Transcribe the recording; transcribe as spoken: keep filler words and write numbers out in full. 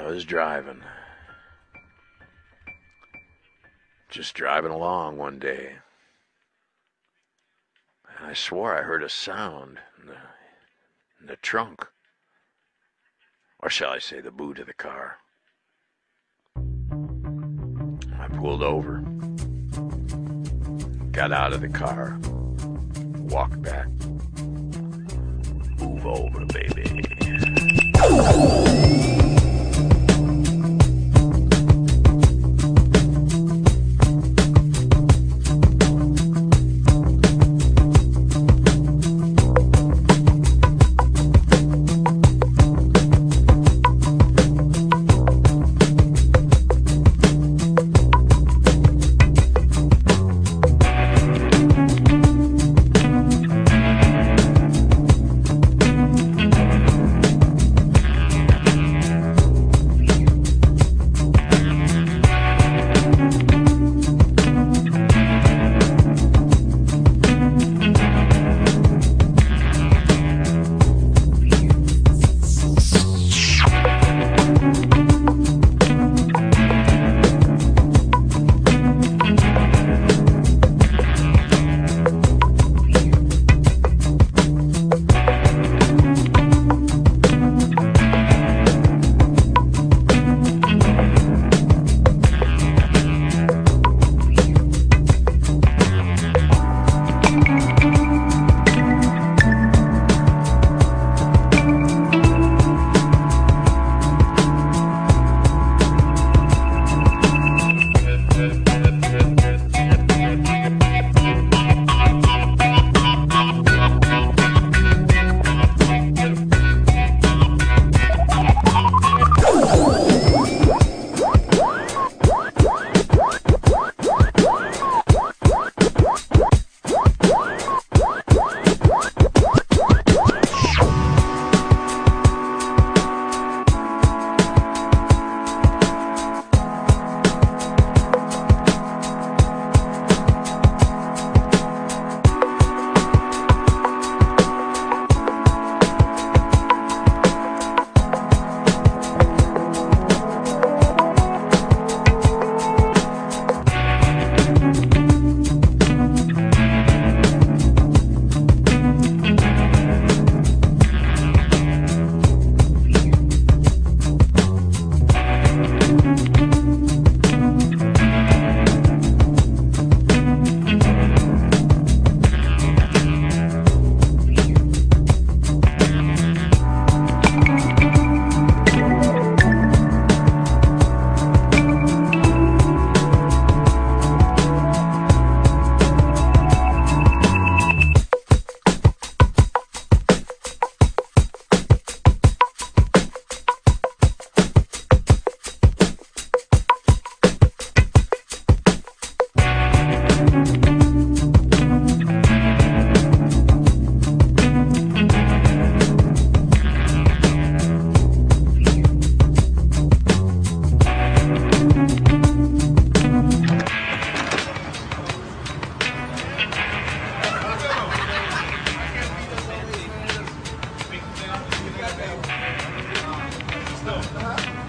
was driving. Just driving along one day. And I swore I heard a sound in the, in the trunk. Or shall I say the boot of the car. I pulled over. Got out of the car. Walked back. Move over, baby. Uh-huh.